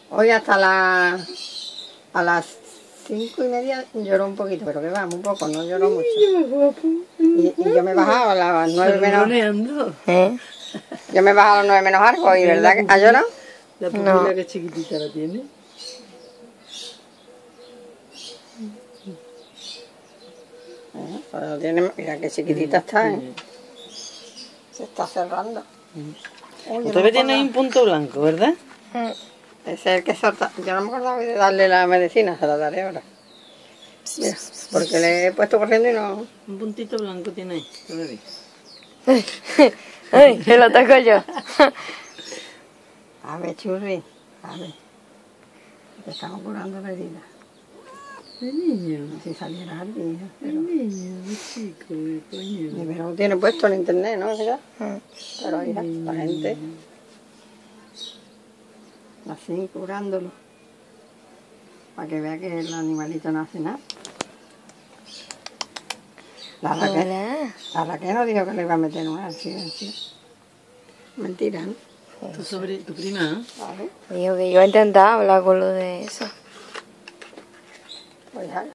Hoy hasta a las 5:30 lloró un poquito, pero que va, muy poco, no lloró mucho. Y yo me he bajado a las 9 menos... Yo me he bajado a las 9 menos algo, ¿y verdad que ha llorado? La pupila que chiquitita la tiene. Pero tiene, mira qué chiquitita está, ¿eh? Se está cerrando. Todavía tiene un punto blanco, ¿verdad? Ese es el que solta. Yo no me acordaba de darle la medicina, se la daré ahora. Mira, porque le he puesto corriendo y no... Un puntito blanco tiene ahí, todavía. Ay, se lo toco yo. A ver, churri, a ver. Te estamos curando la herida. El niño. Si saliera al día, pero... El niño, el chico, el coño. Pero lo tiene puesto en internet, ¿no? Pero mira, la gente... Así, curándolo. Para que vea que el animalito no hace nada. La Raquel no dijo que le iba a meter una accidente. Mentira, ¿no? Tu prima, Vale. Digo que yo he intentado hablar con lo de eso. Pues ya.